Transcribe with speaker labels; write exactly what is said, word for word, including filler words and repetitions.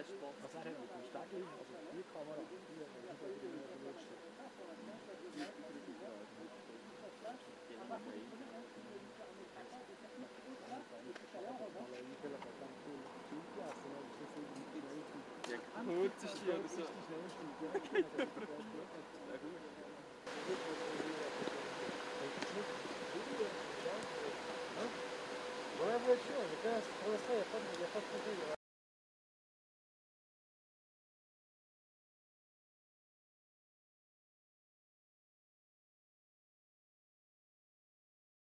Speaker 1: Was er hat mit dem Stegli, also die Kamera, die hat er wieder benutzt.
Speaker 2: Ja, gut ist die oder so.
Speaker 1: Ouais, voiture, je pense, pour l'instant, il n'y a pas de